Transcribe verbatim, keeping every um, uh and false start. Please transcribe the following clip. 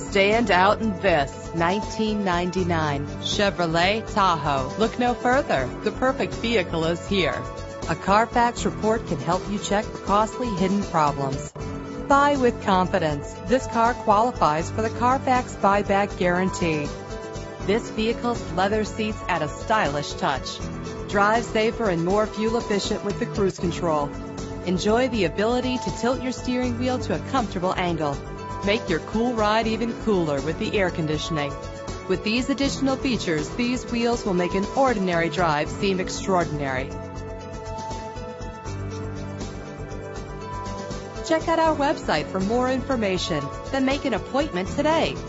Stand out in this nineteen ninety-nine Chevrolet Tahoe. Look no further. The perfect vehicle is here. A Carfax report can help you check for costly hidden problems. Buy with confidence. This car qualifies for the Carfax buyback guarantee. This vehicle's leather seats add a stylish touch. Drive safer and more fuel efficient with the cruise control. Enjoy the ability to tilt your steering wheel to a comfortable angle. Make your cool ride even cooler with the air conditioning. With these additional features, these wheels will make an ordinary drive seem extraordinary. Check out our website for more information. Then make an appointment today.